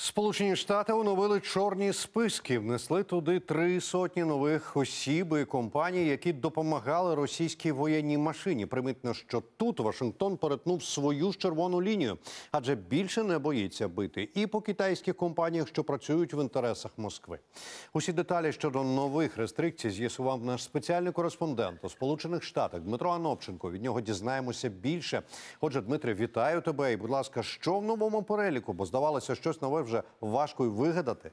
Сполучені Штати оновили чорні списки. Внесли туди 300 нових осіб і компаній, які допомагали російській воєнній машині. Примітно, що тут Вашингтон перетнув свою ж червону лінію, адже більше не боїться бити і по китайських компаніях, що працюють в інтересах Москви. Усі деталі щодо нових рестрикцій з'ясував наш спеціальний кореспондент у Сполучених Штатах Дмитро Анопченко. Від нього дізнаємося більше. Отже, Дмитре, вітаю тебе. І, будь ласка, що в новому переліку? Бо здавалося, щось нове вже важко й вигадати.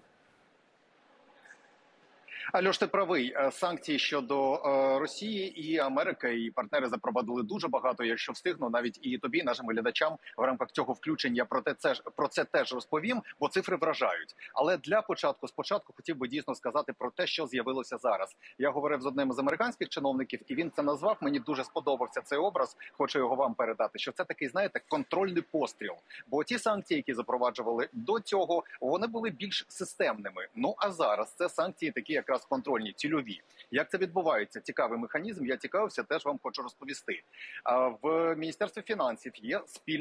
Альош, ти правий. Санкції щодо Росії і Америка, і партнери запровадили дуже багато. Якщо встигну, навіть і тобі, нашим глядачам, в рамках цього включення про це теж розповім, бо цифри вражають. Але для спочатку хотів би дійсно сказати про те, що з'явилося зараз. Я говорив з одним з американських чиновників, і він це назвав. Мені дуже сподобався цей образ. Хочу його вам передати. Що це такий, знаєте, контрольний постріл. Бо ті санкції, які запроваджували до цього, вони були більш системними. Ну а зараз це санкції такі якраз контрольні, цільові. Як це відбувається? Цікавий механізм. Я цікавився, теж вам хочу розповісти. В Міністерстві фінансів є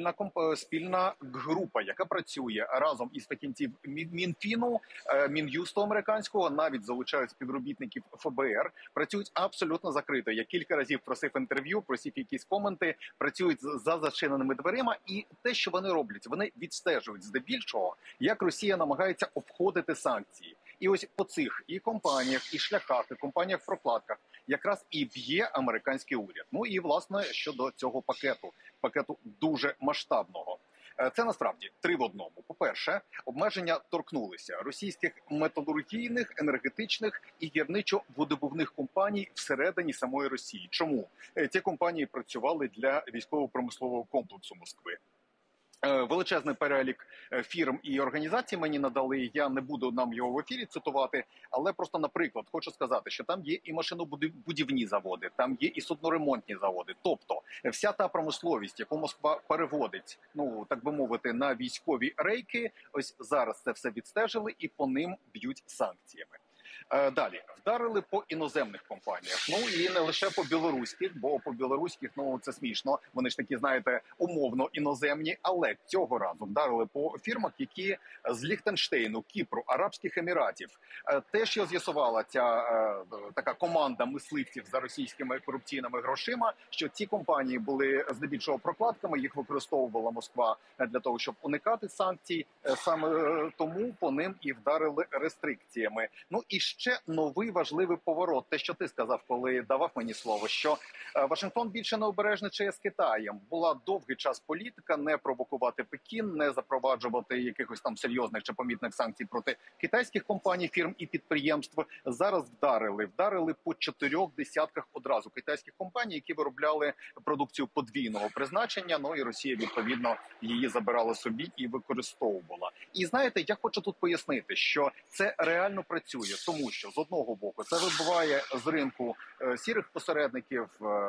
спільна група, яка працює разом із фахівців Мінфіну, Мін'юсту американського, навіть залучають співробітників ФБР. Працюють абсолютно закрито. Я кілька разів просив інтерв'ю, просив якісь коменти, працюють за зачиненими дверима. І те, що вони роблять, вони відстежують здебільшого, як Росія намагається обходити санкції. І ось по цих і компаніях, і шляхах, і компаніях-прокладках якраз і б'є американський уряд. Ну і, власне, щодо цього пакету дуже масштабного. Це насправді три в одному. По-перше, обмеження торкнулися російських металургійних, енергетичних і гірничо-видобувних компаній всередині самої Росії. Чому? Ці компанії працювали для військово-промислового комплексу Москви. Величезний перелік фірм і організацій мені надали, я не буду нам його в ефірі цитувати, але просто, наприклад, хочу сказати, що там є і машинобудівні заводи, там є і судноремонтні заводи. Тобто вся та промисловість, яку Москва переводить, ну, так би мовити, на військові рейки, ось зараз це все відстежили і по ним б'ють санкціями. Далі вдарили по іноземних компаніях. Ну і не лише по білоруських, бо по білоруських, ну це смішно. Вони ж такі, знаєте, умовно іноземні. Але цього разу вдарили по фірмах, які з Ліхтенштейну, Кіпру, Арабських Еміратів. Те, що з'ясувала ця така команда мисливців за російськими корупційними грошима, що ці компанії були здебільшого прокладками, їх використовувала Москва для того, щоб уникати санкцій. Саме тому по ним і вдарили рестрикціями. Ну і ще новий важливий поворот. Те, що ти сказав, коли давав мені слово, що Вашингтон більше не обережничає з Китаєм. Була довгий час політика не провокувати Пекін, не запроваджувати якихось там серйозних чи помітних санкцій проти китайських компаній, фірм і підприємств. Зараз вдарили по 4 десятках одразу китайських компаній, які виробляли продукцію подвійного призначення. Ну і Росія, відповідно, її забирала собі і використовувала. І знаєте, я хочу тут пояснити, що це реально працює. Тому що, з одного боку, це вибиває з ринку сірих посередників,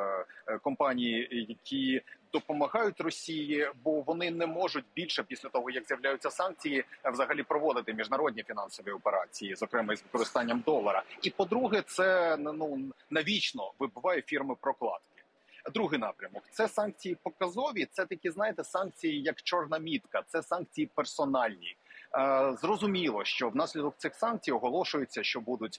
компанії, які допомагають Росії, бо вони не можуть більше, після того, як з'являються санкції, взагалі проводити міжнародні фінансові операції, зокрема із використанням долара. І, по-друге, це навічно вибиває фірми-прокладки. Другий напрямок – це санкції показові, це такі, знаєте, санкції як чорна мітка, це санкції персональні. Зрозуміло, що внаслідок цих санкцій оголошується, що будуть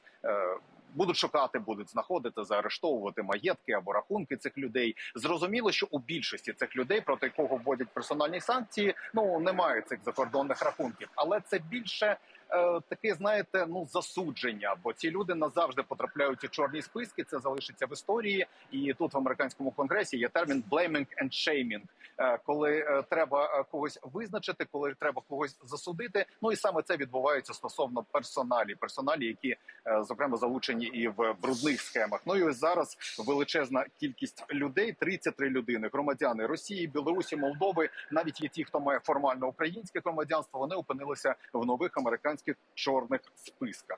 шукати, будуть знаходити, заарештовувати маєтки або рахунки цих людей. Зрозуміло, що у більшості цих людей, проти кого вводять персональні санкції, немає цих закордонних рахунків. Але це більше таке, знаєте, засудження, бо ці люди назавжди потрапляють у чорні списки, це залишиться в історії. І тут в американському конгресі є термін «blaming and shaming», коли треба когось визначити, коли треба когось засудити. Ну і саме це відбувається стосовно персоналі, які, зокрема, залучені і в брудних схемах. Ну і ось зараз величезна кількість людей, 33 людини, громадяни Росії, Білорусі, Молдови, навіть є ті, хто має формально українське громадянство, вони опинилися в нових американських чорних списках.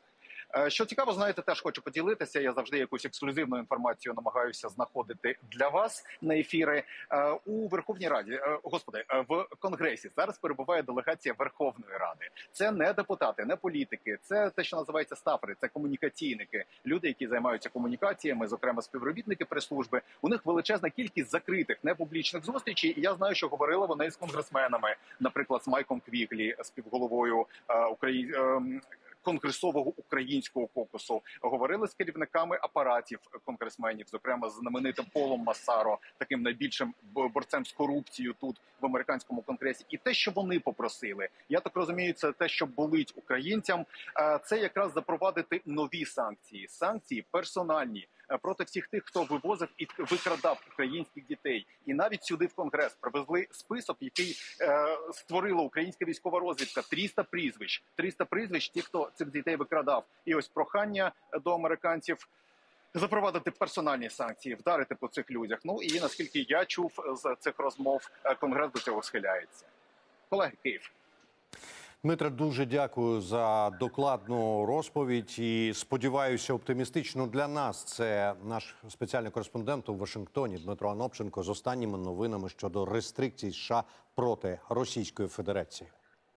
Що цікаво, знаєте, теж хочу поділитися. Я завжди якусь ексклюзивну інформацію намагаюся знаходити для вас на ефіри. У Верховній Раді, в Конгресі зараз перебуває делегація Верховної Ради. Це не депутати, не політики, це те, що називається стафери, це комунікаційники, люди, які займаються комунікаціями, зокрема співробітники прес-служби. У них величезна кількість закритих, непублічних зустрічей. І я знаю, що говорили вони з конгресменами, наприклад, з Майком Квіглі, співголовою Конгресового українського кокусу, говорили з керівниками апаратів конгресменів, зокрема з знаменитим Полом Массаро, таким найбільшим борцем з корупцією тут в американському конгресі. І те, що вони попросили, я так розумію, це те, що болить українцям. Це якраз запровадити нові санкції персональні проти всіх тих, хто вивозив і викрадав українських дітей. І навіть сюди в Конгрес привезли список, який створила українська військова розвідка. 300 прізвищ тих, хто цих дітей викрадав. І ось прохання до американців запровадити персональні санкції, вдарити по цих людях. Ну і наскільки я чув з цих розмов, Конгрес до цього схиляється. Колеги, Київ. Дмитре, дуже дякую за докладну розповідь і сподіваюся, оптимістично для нас. Це наш спеціальний кореспондент у Вашингтоні Дмитро Анопченко з останніми новинами щодо рестрикцій США проти Російської Федерації.